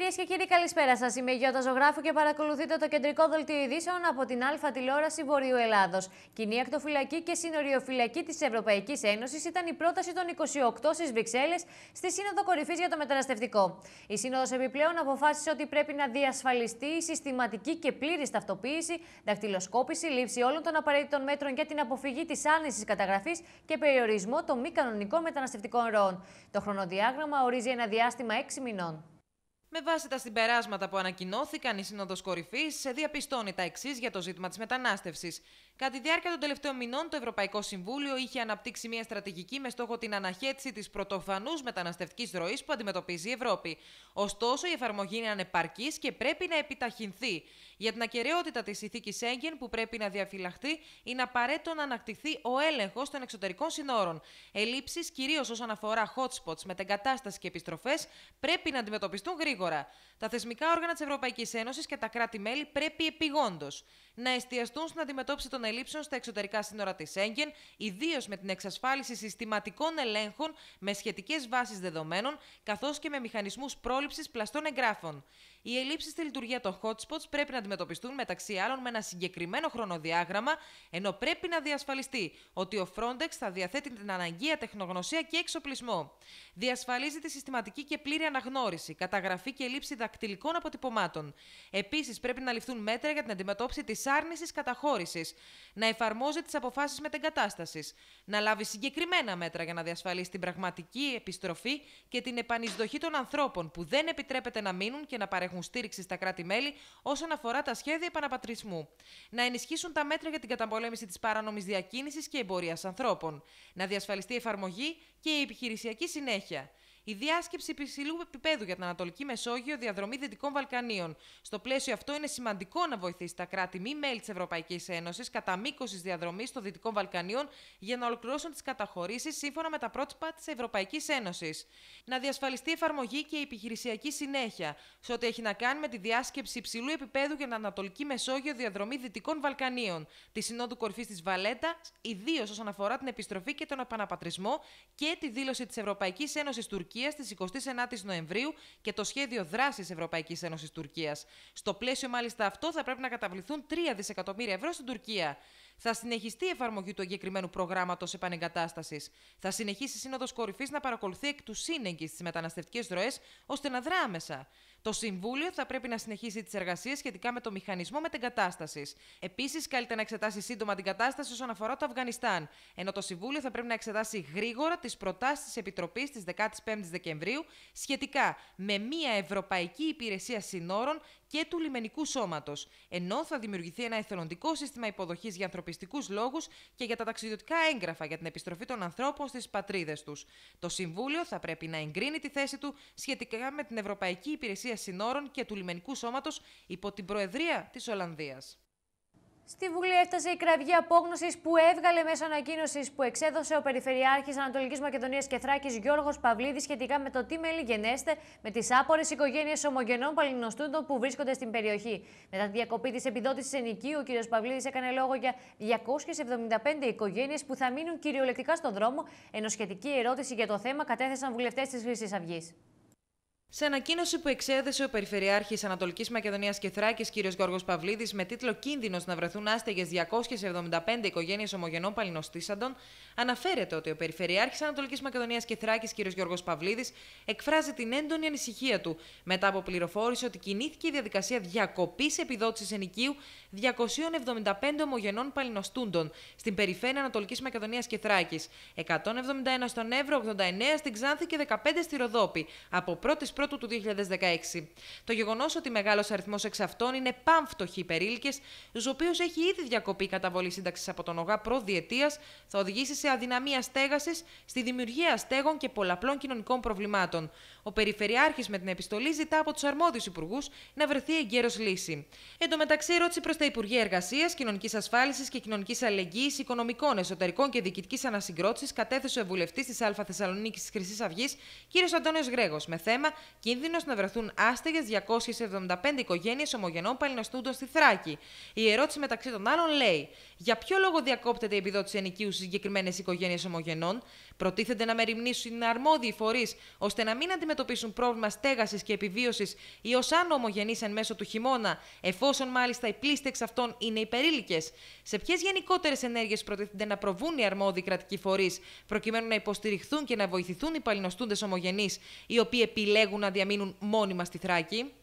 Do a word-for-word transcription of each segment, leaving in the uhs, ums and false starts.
Κυρίες και κύριοι, καλησπέρα σας. Είμαι η Γιώτα Ζωγράφου και παρακολουθείτε το κεντρικό δελτίο ειδήσεων από την Α τηλεόραση Βορείου Ελλάδος. Κοινή ακτοφυλακή και συνοριοφυλακή της Ευρωπαϊκής Ένωσης ήταν η πρόταση των είκοσι οκτώ στις Βρυξέλλες στη Σύνοδο Κορυφής για το Μεταναστευτικό. Η Σύνοδος επιπλέον αποφάσισε ότι πρέπει να διασφαλιστεί η συστηματική και πλήρης ταυτοποίηση, δακτυλοσκόπηση, λήψη όλων των απαραίτητων μέτρων για την αποφυγή της άρνησης καταγραφής και περιορισμό των μη κανονικών μεταναστευτικών ροών. Το χρονοδιάγραμμα ορίζει ένα διάστημα έξι μηνών. Με βάση τα συμπεράσματα που ανακοινώθηκαν, η Σύνοδος Κορυφής διαπιστώνει τα εξής για το ζήτημα της μετανάστευσης. Κατά τη διάρκεια των τελευταίων μηνών, το Ευρωπαϊκό Συμβούλιο είχε αναπτύξει μια στρατηγική με στόχο την αναχέτηση της πρωτοφανούς μεταναστευτικής ροής που αντιμετωπίζει η Ευρώπη. Ωστόσο, η εφαρμογή είναι ανεπαρκής και πρέπει να επιταχυνθεί. Για την ακεραιότητα της συνθήκης Σέγγεν, που πρέπει να διαφυλαχθεί, είναι απαραίτητο να ανακτηθεί ο έλεγχος των εξωτερικών συνόρων. Ελλείψεις, κυρίως όσον αφορά hotspots, μετεγκατάσταση και επιστροφές, πρέπει να αντιμετωπιστούν γρήγορα. Τα θεσμικά όργανα της Ευρωπαϊκής Ένωσης και τα κράτη-μέλη πρέπει επειγόντως να εστιαστούν στην αντιμετώπιση των ελλείψεων στα εξωτερικά σύνορα της Σέγγεν, ιδίως με την εξασφάλιση συστηματικών ελέγχων με σχετικές βάσεις δεδομένων, καθώς και με μηχανισμούς πρόληψης πλαστών εγγράφων. Οι ελλείψεις στη λειτουργία των hotspots πρέπει να αντιμετωπιστούν μεταξύ άλλων με ένα συγκεκριμένο χρονοδιάγραμμα, ενώ πρέπει να διασφαλιστεί ότι ο Frontex θα διαθέτει την αναγκαία τεχνογνωσία και εξοπλισμό. Διασφαλίζει τη συστηματική και πλήρη αναγνώριση, καταγραφή και λήψη δακτυλικών αποτυπωμάτων. Επίσης, πρέπει να ληφθούν μέτρα για την αντιμετώπιση της άρνησης καταχώρησης, να εφαρμόζει τις αποφάσεις μετεγκατάστασης, να λάβει συγκεκριμένα μέτρα για να διασφαλίσει την πραγματική επιστροφή και την επανεισδοχή των ανθρώπων που δεν επιτρέπεται να μείνουν και να παρέχουν στήριξη στα κράτη-μέλη όσον αφορά τα σχέδια επαναπατρισμού. Να ενισχύσουν τα μέτρα για την καταπολέμηση της παράνομης διακίνησης και εμπορίας ανθρώπων. Να διασφαλιστεί η εφαρμογή και η επιχειρησιακή συνέχεια. Η διάσκεψη υψηλού επίπεδου για την Ανατολική Μεσόγειο, διαδρομή Δυτικών Βαλκανίων. Στο πλαίσιο αυτό, είναι σημαντικό να βοηθήσει τα κράτη μη μέλη της Ευρωπαϊκής Ένωσης κατά μήκος της διαδρομής των Δυτικών Βαλκανίων για να ολοκληρώσουν τις καταχωρήσεις σύμφωνα με τα πρότυπα της Ευρωπαϊκής Ένωσης. Να διασφαλιστεί η εφαρμογή και η επιχειρησιακή συνέχεια σε ό,τι έχει να κάνει με τη διάσκεψη υψηλού επίπεδου για την Ανατολική Μεσόγειο, διαδρομή Δυτικών Βαλκανίων, τη Συνόδου Κορυφής της Βαλέτα, ιδίως όσον αφορά την επιστροφή και τον επαναπατρισμό, και τη δήλωση της Ευρωπαϊκής Ένωσης Τουρκίας στις εικοστή ενάτη Νοεμβρίου και το σχέδιο δράσης Ευρωπαϊκής Ένωσης Τουρκίας. Στο πλαίσιο μάλιστα αυτό θα πρέπει να καταβληθούν τρία δισεκατομμύρια ευρώ στην Τουρκία. Θα συνεχιστεί η εφαρμογή του εγκεκριμένου προγράμματος επανεγκατάστασης. Θα συνεχίσει η Σύνοδος Κορυφής να παρακολουθεί εκ του σύνεγγυς τις μεταναστευτικές ροές, ώστε να δρά άμεσα. Το Συμβούλιο θα πρέπει να συνεχίσει τις εργασίες σχετικά με το μηχανισμό μετεγκατάστασης. Επίσης, καλείται να εξετάσει σύντομα την κατάσταση όσον αφορά το Αφγανιστάν, ενώ το Συμβούλιο θα πρέπει να εξετάσει γρήγορα τις προτάσεις της Επιτροπής της δεκαπέντε Δεκεμβρίου σχετικά με μια Ευρωπαϊκή Υπηρεσία Συνόρων και του Λιμενικού Σώματος, ενώ θα δημιουργηθεί ένα εθελοντικό σύστημα υποδοχής για ανθρωπιστικούς λόγους και για τα ταξιδιωτικά έγγραφα για την επιστροφή των ανθρώπων στις πατρίδες τους. Το Συμβούλιο θα πρέπει να εγκρίνει τη θέση του σχετικά με την Ευρωπαϊκή Υπηρεσία Συνόρων και του Λιμενικού Σώματος υπό την Προεδρία της Ολλανδίας. Στη Βουλή έφτασε η κραυγή απόγνωσης που έβγαλε μέσω ανακοίνωσης που εξέδωσε ο Περιφερειάρχης Ανατολικής Μακεδονίας και Θράκης Γιώργος Παυλίδης σχετικά με το τι μέλη γενέστε με τις άπορες οικογένειες ομογενών παλινοστούντων που βρίσκονται στην περιοχή. Μετά τη διακοπή της επιδότησης ενοικίου, ο κ. Παυλίδης έκανε λόγο για διακόσιες εβδομήντα πέντε οικογένειες που θα μείνουν κυριολεκτικά στον δρόμο, ενώ σχετική ερώτηση για το θέμα κατέθεσαν βουλευτές της Χρυσής Αυγής. Σε ανακοίνωση που εξέδεσε ο Περιφερειάρχης Ανατολικής Μακεδονίας και Θράκης κ. Γιώργος Παυλίδης με τίτλο «Κίνδυνος να βρεθούν άστεγες διακόσιες εβδομήντα πέντε οικογένειες ομογενών παλινοστήσαντων», αναφέρεται ότι ο Περιφερειάρχης Ανατολικής Μακεδονίας και Θράκης κ. Γιώργος Παυλίδης εκφράζει την έντονη ανησυχία του μετά από πληροφόρηση ότι κινήθηκε η διαδικασία διακοπής επιδότησης ενοικίου διακοσίων εβδομήντα πέντε ομογενών παλινοστούντων στην περιφέρεια Ανατολικής Μακεδονίας και Θράκης, εκατόν εβδομήντα ένα στον Εύρο, ογδόντα εννέα στην Ξάνθη και δεκαπέντε στη Ροδόπη από πρώτη Πρώτου του δύο χιλιάδες δεκαέξι. Το γεγονός ότι μεγάλος αριθμός εξ αυτών είναι πανφτωχοί υπερήλικες, στους οποίους έχει ήδη διακοπεί η καταβολή σύνταξης από τον ΟΓΑ προδιετίας, θα οδηγήσει σε αδυναμία στέγασης, στη δημιουργία αστέγων και πολλαπλών κοινωνικών προβλημάτων. Ο Περιφερειάρχης με την επιστολή ζητά από τους αρμόδιους υπουργούς να βρεθεί εγκαίρως λύση. Εν τω μεταξύ, ερώτηση προς τα Υπουργεία Εργασίας, Κοινωνικής Ασφάλισης και Κοινωνικής Αλληλεγγύης, Οικονομικών, Εσωτερικών και Διοικητικής Ανασυγκρότησης κατέθεσε ο βουλευτής της Α Θεσσαλονίκης της Χρυσής Αυγής, κ. Αντώνιος Γρέγος, με θέμα «Κίνδυνος να βρεθούν άστεγες διακόσιες εβδομήντα πέντε οικογένειες ομογενών παλινοστούντων στη Θράκη». Η ερώτηση μεταξύ των άλλων λέει: για ποιο λόγο διακόπτεται η επιδότηση ενοικίου στις συγκεκριμένες οικογένειες ομογενών? Προτίθενται να μεριμνήσουν οι αρμόδιοι φορείς ώστε να μην αντιμετωπίσουν αντιμετωπίσουν πρόβλημα στέγασης και επιβίωσης ή ως άνω ομογενείς εν μέσω του χειμώνα, εφόσον μάλιστα οι πλήστοι εξ αυτών είναι υπερήλικες? Σε ποιες γενικότερες ενέργειες προτίθενται να προβούν οι αρμόδιοι κρατικοί φορείς, προκειμένου να υποστηριχθούν και να βοηθηθούν οι παλινοστούντες ομογενείς, οι οποίοι επιλέγουν να διαμείνουν μόνιμα στη Θράκη?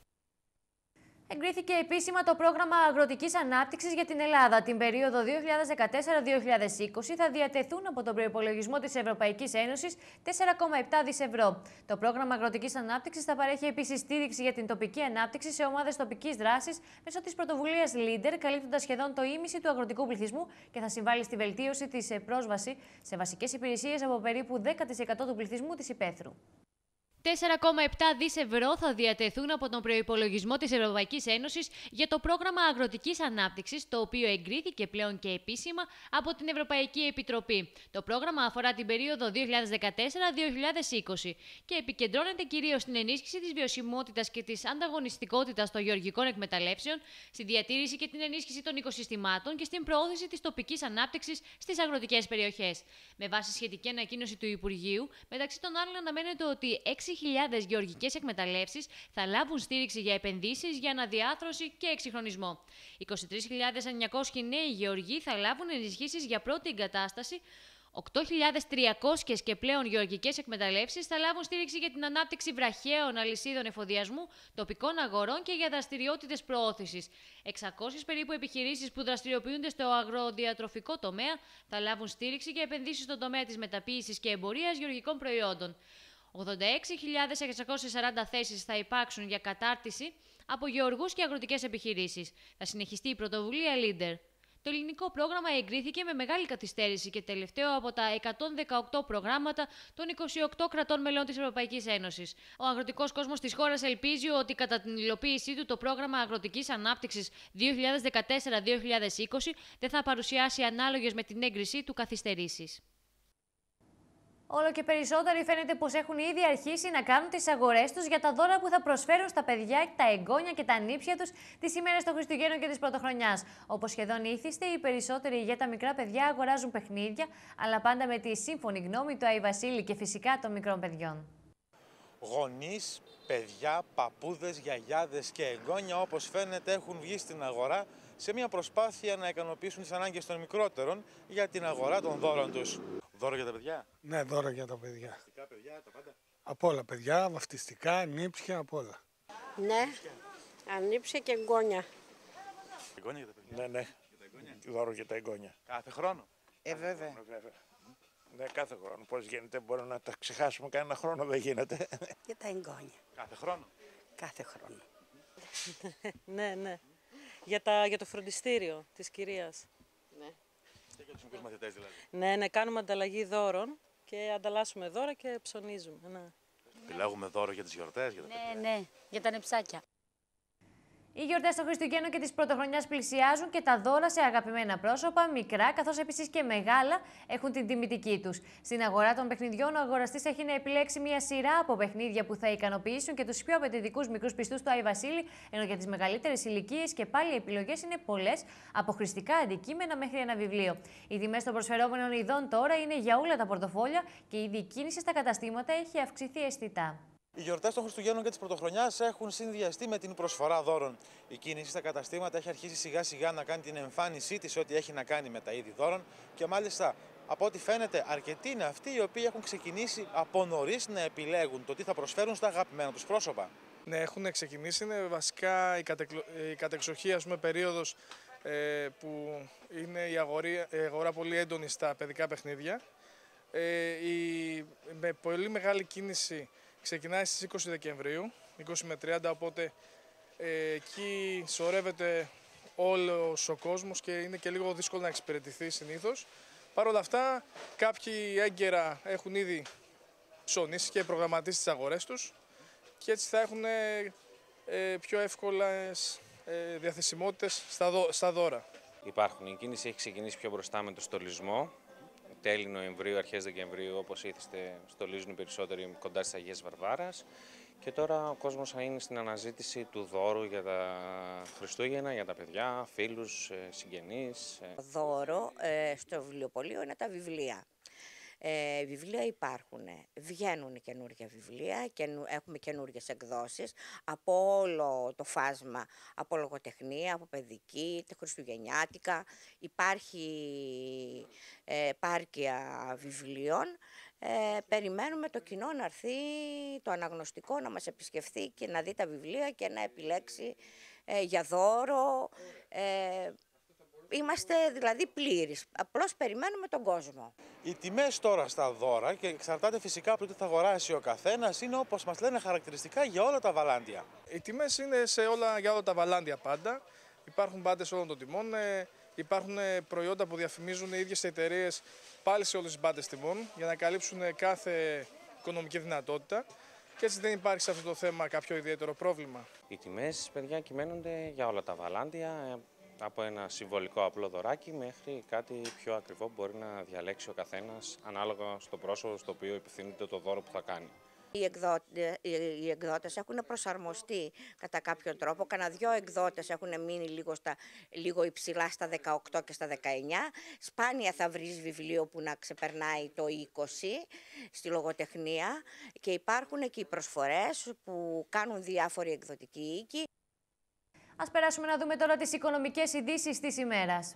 Εγκρίθηκε επίσημα το πρόγραμμα Αγροτικής Ανάπτυξης για την Ελλάδα. Την περίοδο δύο χιλιάδες δεκατέσσερα δύο χιλιάδες είκοσι θα διατεθούν από τον προϋπολογισμό της Ευρωπαϊκής Ένωσης τέσσερα κόμμα επτά δισεκατομμύρια ευρώ. Το πρόγραμμα Αγροτικής Ανάπτυξης θα παρέχει επίσης στήριξη για την τοπική ανάπτυξη σε ομάδες τοπικής δράσης μέσω της πρωτοβουλίας Leader, καλύπτοντας σχεδόν το ίμιση του αγροτικού πληθυσμού και θα συμβάλλει στη βελτίωση της πρόσβασης σε βασικές υπηρεσίες από περίπου δέκα τοις εκατό του πληθυσμού της υπαίθρου. τέσσερα κόμμα επτά δισεκατομμύρια ευρώ θα διατεθούν από τον προϋπολογισμό της Ευρωπαϊκής Ένωσης για το πρόγραμμα Αγροτικής Ανάπτυξης, το οποίο εγκρίθηκε πλέον και επίσημα από την Ευρωπαϊκή Επιτροπή. Το πρόγραμμα αφορά την περίοδο δύο χιλιάδες δεκατέσσερα δύο χιλιάδες είκοσι και επικεντρώνεται κυρίως στην ενίσχυση της βιωσιμότητας και της ανταγωνιστικότητας των γεωργικών εκμεταλλεύσεων, στη διατήρηση και την ενίσχυση των οικοσυστημάτων και στην προώθηση της τοπικής ανάπτυξης στις αγροτικές περιοχές. Με βάση σχετική ανακοίνωση του Υπουργείου, μεταξύ των άλλων αναμένεται ότι έξι χιλιάδες γεωργικές εκμεταλλεύσεις θα λάβουν στήριξη για επενδύσεις για αναδιάρθρωση και εξυγχρονισμό. είκοσι τρεις χιλιάδες εννιακόσιοι νέοι γεωργοί θα λάβουν ενισχύσεις για πρώτη εγκατάσταση. οκτώ χιλιάδες τριακόσιες και πλέον γεωργικές εκμεταλλεύσεις θα λάβουν στήριξη για την ανάπτυξη βραχαίων αλυσίδων εφοδιασμού, τοπικών αγορών και για δραστηριότητες προώθησης. εξακόσιες περίπου επιχειρήσεις που δραστηριοποιούνται στο αγροδιατροφικό τομέα θα λάβουν στήριξη για επενδύσεις στον τομέα της μεταποίησης και εμπορίας γεωργικών προϊόντων. ογδόντα έξι χιλιάδες εξακόσιες σαράντα θέσεις θα υπάρξουν για κατάρτιση από γεωργούς και αγροτικές επιχειρήσεις. Θα συνεχιστεί η πρωτοβουλία Leader. Το ελληνικό πρόγραμμα εγκρίθηκε με μεγάλη καθυστέρηση και τελευταίο από τα εκατόν δεκαοκτώ προγράμματα των είκοσι οκτώ κρατών μελών της Ευρωπαϊκής Ένωσης. Ο αγροτικός κόσμος της χώρας ελπίζει ότι κατά την υλοποίησή του το πρόγραμμα Αγροτικής Ανάπτυξης δύο χιλιάδες δεκατέσσερα δύο χιλιάδες είκοσι δεν θα παρουσιάσει ανάλογες με την έγκρισή του καθυστερήσεις. Όλο και περισσότεροι φαίνεται πως έχουν ήδη αρχίσει να κάνουν τις αγορές τους για τα δώρα που θα προσφέρουν στα παιδιά, τα εγγόνια και τα νύψια τους τις ημέρες των Χριστουγέννων και της Πρωτοχρονιάς. Όπως σχεδόν ήθιστε, οι περισσότεροι για τα μικρά παιδιά αγοράζουν παιχνίδια, αλλά πάντα με τη σύμφωνη γνώμη του Άι Βασίλη και φυσικά των μικρών παιδιών. Γονείς, παιδιά, παππούδες, γιαγιάδες και εγγόνια, όπως φαίνεται, έχουν βγει στην αγορά σε μια προσπάθεια να ικανοποιήσουν τις ανάγκες των μικρότερων για την αγορά των δώρων τους. Δώρο για τα παιδιά. Ναι, δώρο για τα παιδιά. Βαφτιστικά παιδιά, τα πάντα. Από όλα παιδιά, βαφτιστικά, νύψια, από όλα. Ναι, ανήψια και εγγόνια. Εγγόνια για τα παιδιά. Ναι, ναι. Δώρο για τα εγγόνια. Κάθε χρόνο. Ε, βέβαια. Ναι, κάθε χρόνο. Πώς γίνεται, μπορούμε να τα ξεχάσουμε κανένα χρόνο, δεν γίνεται. Για τα εγγόνια. Κάθε χρόνο. Κάθε χρόνο. Ναι, ναι. Για, τα, για το φροντιστήριο της κυρίας. Ναι. Και για τους μικρούς μαθητές δηλαδή. Ναι, ναι, κάνουμε ανταλλαγή δώρων και ανταλλάσσουμε δώρα και ψωνίζουμε. Ναι. Επιλέγουμε δώρο για τις γιορτές, για τα Ναι, παιδιά. ναι, για τα νεψάκια. Οι γιορτές των Χριστουγέννων και της Πρωτοχρονιάς πλησιάζουν και τα δώρα σε αγαπημένα πρόσωπα, μικρά καθώς επίσης και μεγάλα, έχουν την τιμητική τους. Στην αγορά των παιχνιδιών, ο αγοραστής έχει να επιλέξει μια σειρά από παιχνίδια που θα ικανοποιήσουν και τους πιο απαιτητικούς μικρούς πιστούς του Άι Βασίλη, ενώ για τις μεγαλύτερες ηλικίες και πάλι οι επιλογές είναι πολλές, από χρηστικά αντικείμενα μέχρι ένα βιβλίο. Οι τιμές των προσφερόμενων ειδών τώρα είναι για όλα τα πορτοφόλια και η ήδη κίνηση στα καταστήματα έχει αυξηθεί αισθητά. Οι γιορτές των Χριστουγέννων και της Πρωτοχρονιάς έχουν συνδυαστεί με την προσφορά δώρων. Η κίνηση στα καταστήματα έχει αρχίσει σιγά σιγά να κάνει την εμφάνισή της ό,τι έχει να κάνει με τα είδη δώρων και μάλιστα από ό,τι φαίνεται αρκετοί είναι αυτοί οι οποίοι έχουν ξεκινήσει από νωρίς να επιλέγουν το τι θα προσφέρουν στα αγαπημένα τους πρόσωπα. Ναι, έχουν ξεκινήσει. Είναι βασικά η, κατεκλο... η κατεξοχή, ας πούμε, περίοδος ε, που είναι η αγορία, η αγορά πολύ έντονη στα παιδικά παιχνίδια. Ε, η... Με πολύ μεγάλη κίνηση ξεκινάει στις είκοσι Δεκεμβρίου, είκοσι με τριάντα, οπότε ε, εκεί σωρεύεται όλος ο κόσμος και είναι και λίγο δύσκολο να εξυπηρετηθεί συνήθως. Παρ' όλα αυτά, κάποιοι έγκαιρα έχουν ήδη ψωνίσει και προγραμματίσει τις αγορές τους και έτσι θα έχουν ε, πιο εύκολες ε, διαθεσιμότητες στα, δω, στα δώρα. Υπάρχουν. Η κίνηση έχει ξεκινήσει πιο μπροστά με το στολισμό. Τέλη Νοεμβρίου, αρχές Δεκεμβρίου, όπως ήθιστε, στολίζουν οι περισσότεροι κοντά στις Αγίες Βαρβάρας. Και τώρα ο κόσμος θα είναι στην αναζήτηση του δώρου για τα Χριστούγεννα, για τα παιδιά, φίλους, συγγενείς. Το δώρο ε, στο βιβλιοπωλείο είναι τα βιβλία. Ε, βιβλία υπάρχουν, βγαίνουν καινούργια βιβλία, καινου, έχουμε καινούργιες εκδόσεις από όλο το φάσμα, από λογοτεχνία, από παιδική, τα χριστουγεννιάτικα. Υπάρχει ε, πάρκια βιβλίων. Ε, περιμένουμε το κοινό να έρθει, το αναγνωστικό, να μας επισκεφθεί και να δει τα βιβλία και να επιλέξει ε, για δώρο. Ε, Είμαστε δηλαδή πλήρεις. Απλώς περιμένουμε τον κόσμο. Οι τιμές τώρα στα δώρα, και εξαρτάται φυσικά από το τι θα αγοράσει ο καθένας, είναι όπως μας λένε χαρακτηριστικά για όλα τα βαλάντια. Οι τιμές είναι σε όλα, για όλα τα βαλάντια πάντα. Υπάρχουν μπάντες όλων των τιμών. Ε, υπάρχουν προϊόντα που διαφημίζουν οι ίδιες εταιρείες πάλι σε όλες τις μπάντες τιμών για να καλύψουν κάθε οικονομική δυνατότητα. Και έτσι δεν υπάρχει σε αυτό το θέμα κάποιο ιδιαίτερο πρόβλημα. Οι τιμές, παιδιά, κυμαίνονται για όλα τα βαλάντια. Από ένα συμβολικό απλό δωράκι μέχρι κάτι πιο ακριβό που μπορεί να διαλέξει ο καθένας ανάλογα στο πρόσωπο στο οποίο επιθυμείται το δώρο που θα κάνει. Οι, εκδότε, οι εκδότες έχουν προσαρμοστεί κατά κάποιον τρόπο. Κανα δυο εκδότες έχουν μείνει λίγο, στα, λίγο υψηλά στα δεκαοκτώ και στα δεκαεννιά. Σπάνια θα βρεις βιβλίο που να ξεπερνάει το είκοσι στη λογοτεχνία. Και υπάρχουν και οι προσφορές που κάνουν διάφοροι εκδοτικοί οίκοι. Ας περάσουμε να δούμε τώρα τις οικονομικές ειδήσεις της ημέρας.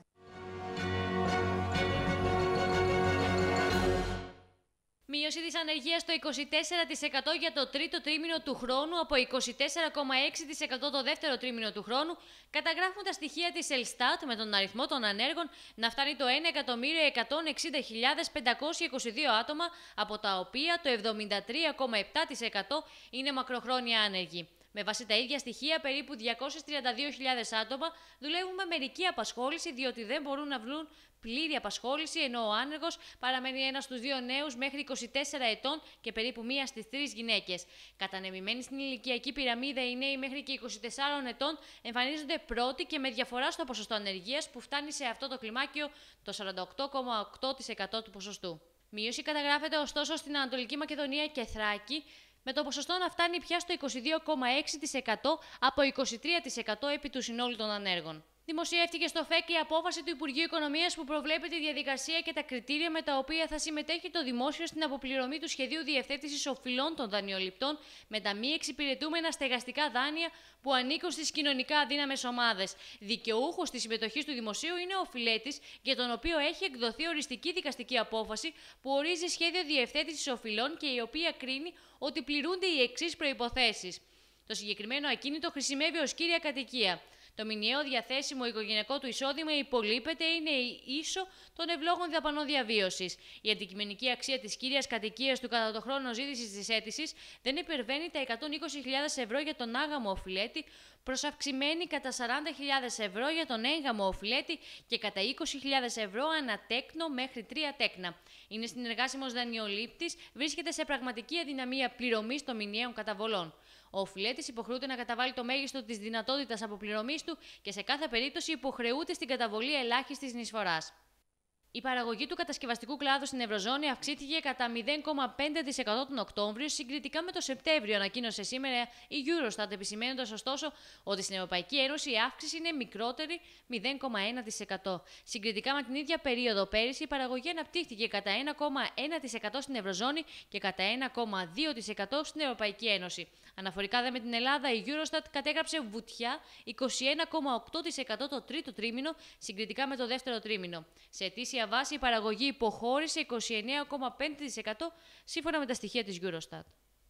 Μείωση της ανεργίας στο είκοσι τέσσερα τοις εκατό για το τρίτο τρίμηνο του χρόνου από είκοσι τέσσερα κόμμα έξι τοις εκατό το δεύτερο τρίμηνο του χρόνου, καταγράφουν τα στοιχεία της Ελστάτ με τον αριθμό των ανέργων να φτάνει το ένα εκατομμύριο εκατόν εξήντα χιλιάδες πεντακόσια είκοσι δύο άτομα, από τα οποία το εβδομήντα τρία κόμμα επτά τοις εκατό είναι μακροχρόνια άνεργοι. Με βάση τα ίδια στοιχεία, περίπου διακόσιες τριάντα δύο χιλιάδες άτομα δουλεύουν με μερική απασχόληση, διότι δεν μπορούν να βρουν πλήρη απασχόληση, ενώ ο άνεργος παραμένει ένας στους δύο νέους μέχρι είκοσι τέσσερα ετών και περίπου μία στις τρεις γυναίκες. Κατανεμημένοι στην ηλικιακή πυραμίδα, οι νέοι μέχρι και είκοσι τεσσάρων ετών εμφανίζονται πρώτοι και με διαφορά στο ποσοστό ανεργίας που φτάνει σε αυτό το κλιμάκιο το σαράντα οκτώ κόμμα οκτώ τοις εκατό του ποσοστού. Μείωση καταγράφεται ωστόσο στην Ανατολική Μακεδονία και Θράκη, με το ποσοστό να φτάνει πια στο είκοσι δύο κόμμα έξι τοις εκατό από είκοσι τρία τοις εκατό επί του συνόλου των ανέργων. Δημοσιεύτηκε στο ΦΕΚ η απόφαση του Υπουργείου Οικονομίας που προβλέπει τη διαδικασία και τα κριτήρια με τα οποία θα συμμετέχει το δημόσιο στην αποπληρωμή του σχεδίου διευθέτησης οφειλών των δανειοληπτών με τα μη εξυπηρετούμενα στεγαστικά δάνεια που ανήκουν στις κοινωνικά αδύναμες ομάδες. Δικαιούχος της συμμετοχής του δημοσίου είναι ο οφειλέτης, για τον οποίο έχει εκδοθεί οριστική δικαστική απόφαση που ορίζει σχέδιο διευθέτησης οφειλών και η οποία κρίνει ότι πληρούνται οι εξής προϋποθέσεις. Το συγκεκριμένο ακίνητο χρησιμεύει ως κύρια κατοικία. Το μηνιαίο διαθέσιμο οικογενειακό του εισόδημα υπολείπεται είναι ίσο των ευλόγων δαπανών διαβίωσης. Η αντικειμενική αξία της κύριας κατοικίας του κατά το χρόνο ζήτησης της αίτησης δεν υπερβαίνει τα εκατόν είκοσι χιλιάδες ευρώ για τον άγαμο οφειλέτη, προς αυξημένη κατά σαράντα χιλιάδες ευρώ για τον έγγαμο οφειλέτη και κατά είκοσι χιλιάδες ευρώ ανατέκνο μέχρι τρία τέκνα. Είναι συνεργάσιμος δανειολήπτης, βρίσκεται σε πραγματική αδυναμία πληρωμής των μηνιαίων καταβολών. Ο οφειλέτης υποχρεούται να καταβάλει το μέγιστο της δυνατότητας αποπληρωμής του και σε κάθε περίπτωση υποχρεούται στην καταβολή ελάχιστης συνεισφοράς. Η παραγωγή του κατασκευαστικού κλάδου στην Ευρωζώνη αυξήθηκε κατά μηδέν κόμμα πέντε τοις εκατό τον Οκτώβριο συγκριτικά με το Σεπτέμβριο, ανακοίνωσε σήμερα η Eurostat, επισημαίνοντας ωστόσο ότι στην Ευρωπαϊκή Ένωση η αύξηση είναι μικρότερη μηδέν κόμμα ένα τοις εκατό. Συγκριτικά με την ίδια περίοδο πέρυσι, η παραγωγή αναπτύχθηκε κατά ένα κόμμα ένα τοις εκατό στην Ευρωζώνη και κατά ένα κόμμα δύο τοις εκατό στην Ευρωπαϊκή Ένωση. Αναφορικά δε με την Ελλάδα, η Eurostat κατέγραψε βουτιά είκοσι ένα κόμμα οκτώ τοις εκατό το τρίτο τρίμηνο συγκριτικά με το δεύτερο τρίμηνο. Σε ετήσια βάση, η παραγωγή υποχώρησε είκοσι εννέα κόμμα πέντε τοις εκατό σύμφωνα με τα στοιχεία της Eurostat.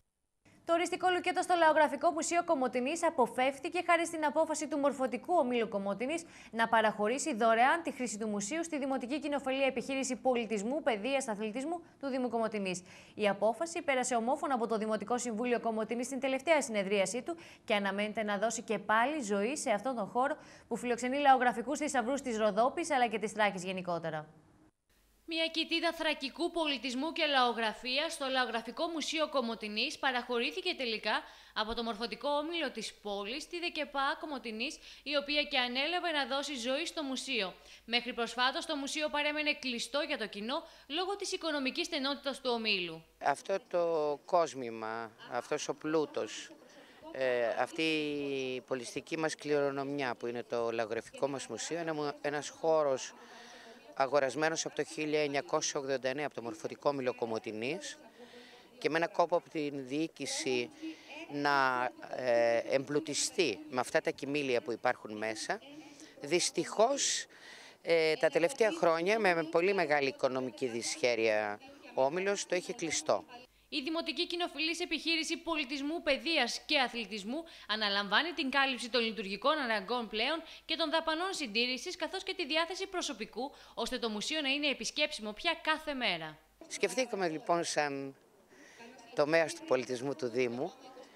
Το οριστικό λουκέτο στο Λαογραφικό Μουσείο Κομοτηνής αποφεύθηκε χάρη στην απόφαση του Μορφωτικού Ομίλου Κομοτηνής να παραχωρήσει δωρεάν τη χρήση του μουσείου στη Δημοτική Κοινοφελή Επιχείρηση Πολιτισμού, Παιδείας, Αθλητισμού του Δήμου Κομοτηνής. Η απόφαση πέρασε ομόφωνα από το Δημοτικό Συμβούλιο Κομοτηνής στην τελευταία συνεδρίασή του και αναμένεται να δώσει και πάλι ζωή σε αυτόν τον χώρο που φιλοξενεί λαογραφικούς θησαυρούς της Ροδόπης αλλά και της Θράκης γενικότερα. Μια κοιτίδα θρακικού πολιτισμού και λαογραφίας στο Λαογραφικό Μουσείο Κομοτηνής παραχωρήθηκε τελικά από το Μορφωτικό Όμιλο της πόλης, τη ΔΕΚΕΠΑ Κομοτηνής, η οποία και ανέλαβε να δώσει ζωή στο μουσείο. Μέχρι προσφάτως το μουσείο παρέμενε κλειστό για το κοινό λόγω της οικονομικής στενότητας του ομίλου. Αυτό το κόσμημα, αυτός ο πλούτος, ε, αυτή η πολιστική μας κληρονομιά που είναι το Λαογραφικό μας Μουσείο, είναι ένας χώρος αγορασμένος από το χίλια εννιακόσια ογδόντα εννέα από το Μορφωτικό Όμιλο Κομοτηνής και με ένα κόπο από την διοίκηση να ε, εμπλουτιστεί με αυτά τα κοιμήλια που υπάρχουν μέσα. Δυστυχώς ε, τα τελευταία χρόνια με πολύ μεγάλη οικονομική δυσχέρεια ο Όμιλος το είχε κλειστό. Η Δημοτική Κοινοφιλής Επιχείρηση Πολιτισμού, Παιδείας και Αθλητισμού αναλαμβάνει την κάλυψη των λειτουργικών αναγκών πλέον και των δαπανών συντήρησης, καθώς και τη διάθεση προσωπικού, ώστε το μουσείο να είναι επισκέψιμο πια κάθε μέρα. Σκεφτήκαμε λοιπόν σαν τομέας του πολιτισμού του Δήμου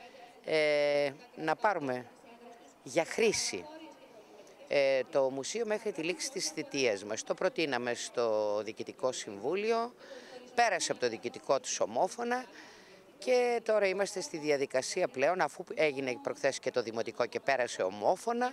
ε, να πάρουμε για χρήση ε, το μουσείο μέχρι τη λήξη της θητείας μας. Το προτείναμε στο Διοικητικό Συμβούλιο, πέρασε από το διοικητικό του ομόφωνα και τώρα είμαστε στη διαδικασία πλέον, αφού έγινε προχθές και το δημοτικό και πέρασε ομόφωνα,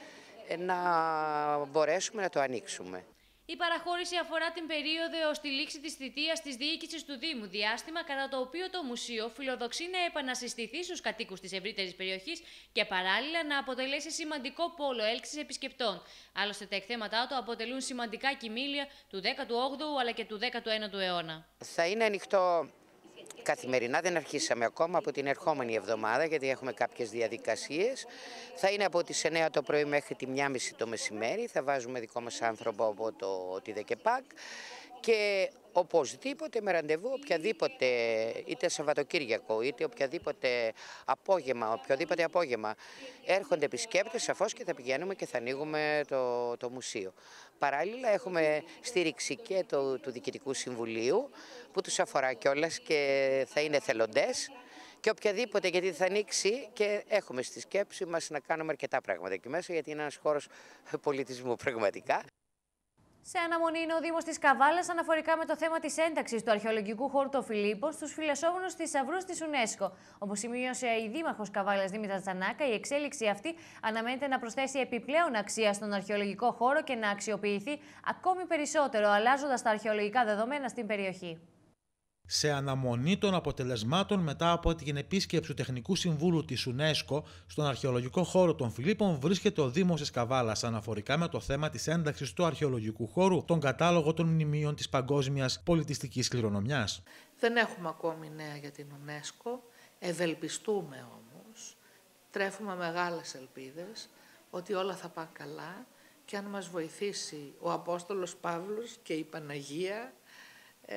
να μπορέσουμε να το ανοίξουμε. Η παραχώρηση αφορά την περίοδο έως τη λήξη της θητείας της διοίκησης του Δήμου, διάστημα κατά το οποίο το μουσείο φιλοδοξεί να επανασυστηθεί στους κατοίκους της ευρύτερης περιοχής και παράλληλα να αποτελέσει σημαντικό πόλο έλξης επισκεπτών. Άλλωστε, τα εκθέματά του αποτελούν σημαντικά κοιμήλια του δέκατου όγδοου αλλά και του δέκατου ένατου αιώνα. Θα είναι ανοιχτό καθημερινά, δεν αρχίσαμε ακόμα, από την ερχόμενη εβδομάδα, γιατί έχουμε κάποιες διαδικασίες. Θα είναι από τις εννέα το πρωί μέχρι τη μία και μισή το μεσημέρι. Θα βάζουμε δικό μας άνθρωπο από το τη ΔΕΚΕΠΑΚ και οπωσδήποτε με ραντεβού οποιαδήποτε, είτε Σαββατοκύριακο είτε οποιαδήποτε απόγευμα, οποιοδήποτε απόγευμα έρχονται επισκέπτες, σαφώς και θα πηγαίνουμε και θα ανοίγουμε το, το μουσείο. Παράλληλα έχουμε στήριξη και το, του Διοικητικού Συμβουλίου που τους αφορά κιόλας και θα είναι θελοντές και οποιαδήποτε, γιατί θα ανοίξει και έχουμε στη σκέψη μας να κάνουμε αρκετά πράγματα εκεί μέσα, γιατί είναι ένας χώρος πολιτισμού πραγματικά. Σε αναμονή είναι ο Δήμος της Καβάλας αναφορικά με το θέμα της ένταξης του αρχαιολογικού χώρου των Φιλίππων στους φυλασσόμενους θησαυρούς της UNESCO. Όπως σημείωσε η Δήμαρχος Καβάλας Δήμητρα Τζανάκα, η εξέλιξη αυτή αναμένεται να προσθέσει επιπλέον αξία στον αρχαιολογικό χώρο και να αξιοποιηθεί ακόμη περισσότερο, αλλάζοντας τα αρχαιολογικά δεδομένα στην περιοχή. Σε αναμονή των αποτελεσμάτων μετά από την επίσκεψη του Τεχνικού Συμβούλου της UNESCO στον αρχαιολογικό χώρο των Φιλίππων, βρίσκεται ο Δήμος της Καβάλας αναφορικά με το θέμα της ένταξης του αρχαιολογικού χώρου στον κατάλογο των μνημείων της παγκόσμιας πολιτιστικής κληρονομιάς. Δεν έχουμε ακόμη νέα για την UNESCO, ευελπιστούμε όμως, τρέφουμε μεγάλες ελπίδες ότι όλα θα πάνε καλά και αν μας βοηθήσει ο Απόστολος Παύλος και η Παναγία, ε,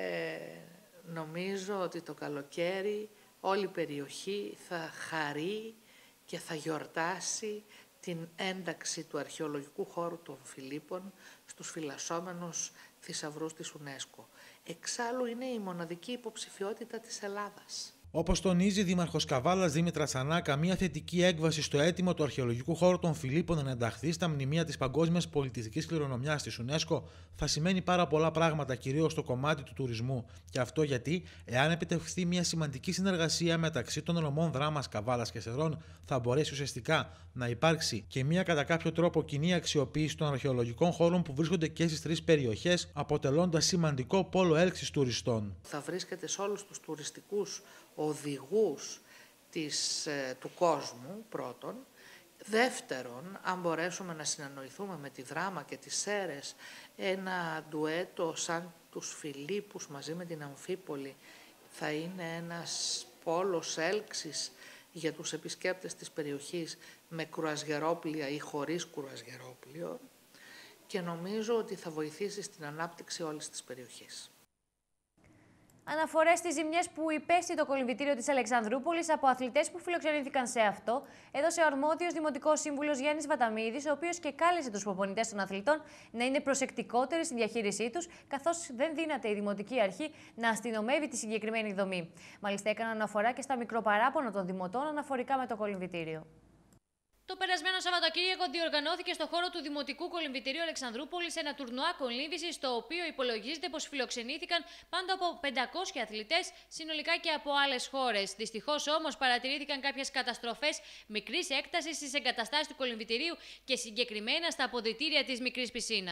νομίζω ότι το καλοκαίρι όλη η περιοχή θα χαρεί και θα γιορτάσει την ένταξη του αρχαιολογικού χώρου των Φιλίππων στους φυλασσόμενους θησαυρούς της UNESCO. Εξάλλου είναι η μοναδική υποψηφιότητα της Ελλάδας. Όπως τονίζει η Δήμαρχος Καβάλας Δήμητρα Τζανάκα, μια θετική έκβαση στο αίτημα του αρχαιολογικού χώρου των Φιλίππων να ενταχθεί στα μνημεία της παγκόσμιας πολιτιστικής κληρονομιάς της UNESCO θα σημαίνει πάρα πολλά πράγματα, κυρίως στο κομμάτι του τουρισμού. Και αυτό γιατί, εάν επιτευχθεί μια σημαντική συνεργασία μεταξύ των νομών Δράμας, Καβάλας και Σερών, θα μπορέσει ουσιαστικά να υπάρξει και μια κατά κάποιο τρόπο κοινή αξιοποίηση των αρχαιολογικών χώρων που βρίσκονται και στις τρεις περιοχές, αποτελώντας σημαντικό πόλο έλξης τουριστών. Θα βρίσκεται σε όλους τους τουριστικούς οδηγούς της, του κόσμου, πρώτον. Δεύτερον, αν μπορέσουμε να συνεννοηθούμε με τη Δράμα και τις Σέρρες, ένα ντουέτο σαν τους Φιλίππους μαζί με την Αμφίπολη θα είναι ένας πόλος έλξης για τους επισκέπτες της περιοχής με κρουαζιερόπλια ή χωρίς κρουαζιερόπλιο και νομίζω ότι θα βοηθήσει στην ανάπτυξη όλης της περιοχής. Αναφορές στις ζημιές που υπέστη το κολυμβητήριο της Αλεξανδρούπολης από αθλητές που φιλοξενήθηκαν σε αυτό, έδωσε ο αρμόδιος Δημοτικός Σύμβουλος Γιάννης Βαταμίδης, ο οποίος και κάλεσε τους προπονητές των αθλητών να είναι προσεκτικότεροι στη διαχείρισή τους, καθώς δεν δύναται η Δημοτική Αρχή να αστυνομεύει τη συγκεκριμένη δομή. Μάλιστα, έκαναν αναφορά και στα μικροπαράπονα των δημοτών αναφορικά με το κολυμβητήριο. Το περασμένο Σαββατοκύριακο διοργανώθηκε στο χώρο του Δημοτικού Κολυμβητηρίου Αλεξανδρούπολης ένα τουρνουά κολύμβησης, στο οποίο υπολογίζεται πως φιλοξενήθηκαν πάνω από πεντακόσιοι αθλητές, συνολικά και από άλλες χώρες. Δυστυχώς όμως παρατηρήθηκαν κάποιες καταστροφές μικρής έκτασης στις εγκαταστάσεις του κολυμβητηρίου και συγκεκριμένα στα αποδυτήρια της μικρής πισίνας.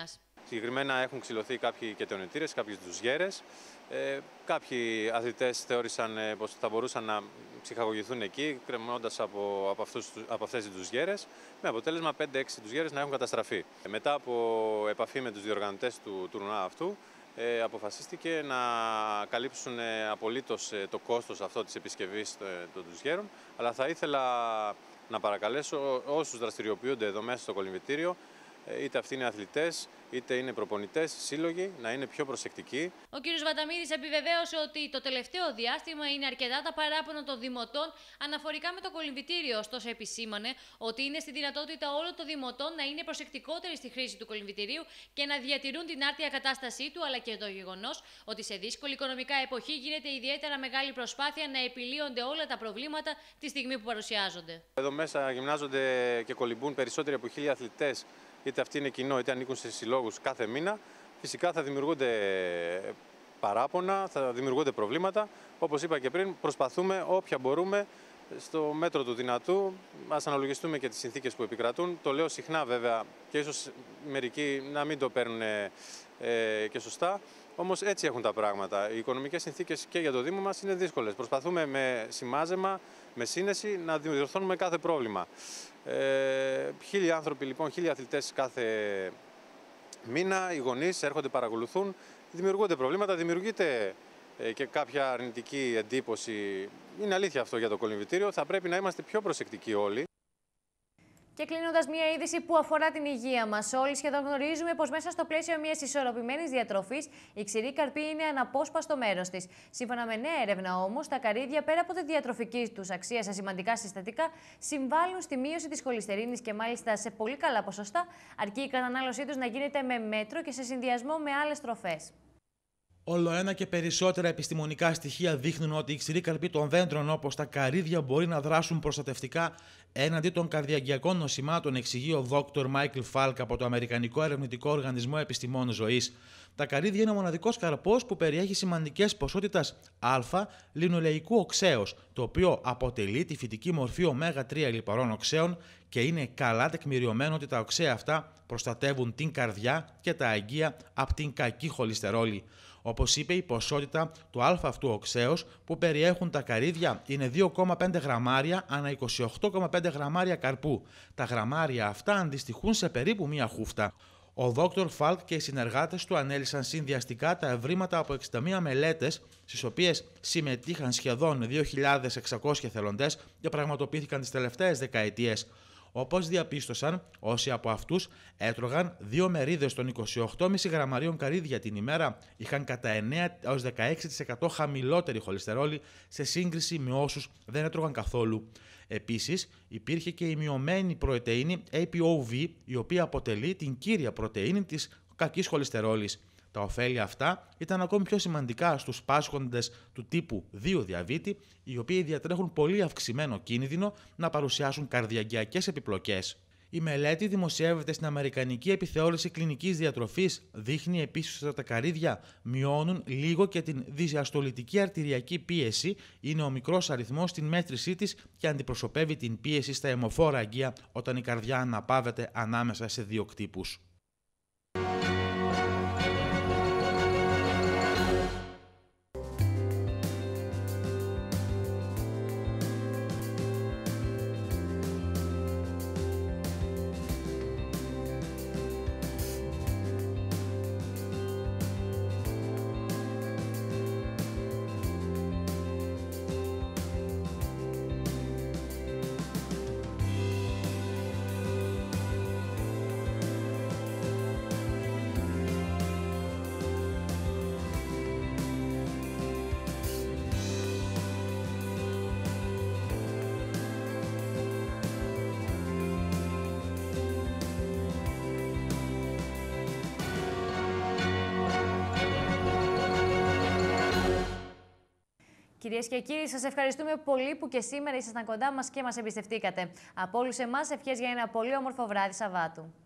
Συγκεκριμένα έχουν ξυλωθεί κάποιοι κετονιτήρες, κάποιες ντουζιέρες. Ε, κάποιοι αθλητές θεώρησαν ε, πως θα μπορούσαν να ψυχαγωγηθούν εκεί, κρεμώντας από, από, αυτούς, από αυτές τις ντουζιέρες, με αποτέλεσμα πέντε έξι ντουζιέρες να έχουν καταστραφεί. Μετά από επαφή με τους διοργανωτές του τουρνουά αυτού, ε, αποφασίστηκε να καλύψουν ε, απολύτως ε, το κόστος αυτό της επισκευής ε, των ντουζιέρων, αλλά θα ήθελα να παρακαλέσω όσους δραστηριοποιούνται εδώ μέσα στο κολυμβητήριο, είτε αυτοί είναι αθλητές, είτε είναι προπονητές, σύλλογοι, να είναι πιο προσεκτικοί. Ο κ. Βαταμίδης επιβεβαίωσε ότι το τελευταίο διάστημα είναι αρκετά τα παράπονα των δημοτών αναφορικά με το κολυμβητήριο. Ωστόσο, επισήμανε ότι είναι στη δυνατότητα όλων των δημοτών να είναι προσεκτικότεροι στη χρήση του κολυμβητηρίου και να διατηρούν την άρτια κατάστασή του, αλλά και το γεγονός ότι σε δύσκολη οικονομικά εποχή γίνεται ιδιαίτερα μεγάλη προσπάθεια να επιλύονται όλα τα προβλήματα τη στιγμή που παρουσιάζονται. Εδώ μέσα γυμνάζονται και κολυμπούν περισσότεροι από χίλια αθλητές. Είτε αυτοί είναι κοινό, είτε ανήκουν σε συλλόγους κάθε μήνα, φυσικά θα δημιουργούνται παράπονα, θα δημιουργούνται προβλήματα. Όπως είπα και πριν, προσπαθούμε όποια μπορούμε στο μέτρο του δυνατού, ας αναλογιστούμε και τις συνθήκες που επικρατούν. Το λέω συχνά βέβαια και ίσως μερικοί να μην το παίρνουν ε, και σωστά, όμως έτσι έχουν τα πράγματα. Οι οικονομικές συνθήκες και για το Δήμο μας είναι δύσκολες. Προσπαθούμε με σημάζεμα, με σύνεση να διορθώνουμε κάθε πρόβλημα. Ε, χίλιοι άνθρωποι, λοιπόν, χίλιοι αθλητές κάθε μήνα, οι γονείς έρχονται, παρακολουθούν, δημιουργούνται προβλήματα, δημιουργείται ε, και κάποια αρνητική εντύπωση. Είναι αλήθεια αυτό για το κολυμβητήριο, θα πρέπει να είμαστε πιο προσεκτικοί όλοι. Και κλείνοντας, μια είδηση που αφορά την υγεία μας. Όλοι σχεδόν γνωρίζουμε πως μέσα στο πλαίσιο μιας ισορροπημένης διατροφής η ξηρή καρπή είναι αναπόσπαστο μέρος της. Σύμφωνα με νέα έρευνα όμως, τα καρύδια πέρα από τη διατροφική τους αξία σε σημαντικά συστατικά συμβάλλουν στη μείωση της χολυστερίνης και μάλιστα σε πολύ καλά ποσοστά, αρκεί η κατανάλωσή τους να γίνεται με μέτρο και σε συνδυασμό με άλλες τροφές. Όλο ένα και περισσότερα επιστημονικά στοιχεία δείχνουν ότι οι ξηροί καρποί των δέντρων, όπως τα καρύδια, μπορεί να δράσουν προστατευτικά έναντι των καρδιαγγειακών νοσημάτων, εξηγεί ο δόκτωρ Μάικλ Φάλκ από το Αμερικανικό Ερευνητικό Οργανισμό Επιστημών Ζωής. Τα καρύδια είναι ο μοναδικός καρπός που περιέχει σημαντικές ποσότητες α-λινολεϊκού οξέως, το οποίο αποτελεί τη φυτική μορφή ωμέγα τρία λιπαρών οξέων και είναι καλά τεκμηριωμένο ότι τα οξέα αυτά προστατεύουν την καρδιά και τα αγγεία από την κακή χολυστερόλη. Όπως είπε, η ποσότητα του α αυτού οξέως που περιέχουν τα καρύδια είναι δύο κόμμα πέντε γραμμάρια ανά είκοσι οκτώ κόμμα πέντε γραμμάρια καρπού. Τα γραμμάρια αυτά αντιστοιχούν σε περίπου μία χούφτα. Ο δόκτωρ Φάλκ και οι συνεργάτες του ανέλυσαν συνδυαστικά τα ευρήματα από εξήντα μία μελέτες, στις οποίες συμμετείχαν σχεδόν δύο χιλιάδες εξακόσιοι εθελοντές και πραγματοποιήθηκαν τις τελευταίες δεκαετίες. Όπως διαπίστωσαν, όσοι από αυτούς έτρωγαν δύο μερίδες των είκοσι οκτώ κόμμα πέντε γραμμαρίων καρύδια την ημέρα, είχαν κατά εννέα έως δεκαέξι τοις εκατό χαμηλότερη χολυστερόλη σε σύγκριση με όσους δεν έτρωγαν καθόλου. Επίσης, υπήρχε και η μειωμένη πρωτεΐνη έι πι ο βι, η οποία αποτελεί την κύρια πρωτεΐνη της κακής χολυστερόλης. Τα ωφέλη αυτά ήταν ακόμη πιο σημαντικά στους πάσχοντες του τύπου δύο διαβήτη, οι οποίοι διατρέχουν πολύ αυξημένο κίνδυνο να παρουσιάσουν καρδιαγγειακές επιπλοκές. Η μελέτη δημοσιεύεται στην Αμερικανική Επιθεώρηση Κλινικής Διατροφής. Δείχνει επίσης ότι τα καρύδια μειώνουν λίγο και την διαστολιτική αρτηριακή πίεση. Είναι ο μικρός αριθμός στην μέτρησή της και αντιπροσωπεύει την πίεση στα αιμοφόρα αγγεία όταν η καρδιά αναπαύεται ανάμεσα σε δύο κτύπους. Κυρίες και κύριοι, σας ευχαριστούμε πολύ που και σήμερα ήσασταν κοντά μας και μας εμπιστευτήκατε. Από όλους εμάς, ευχές για ένα πολύ όμορφο βράδυ Σαββάτου.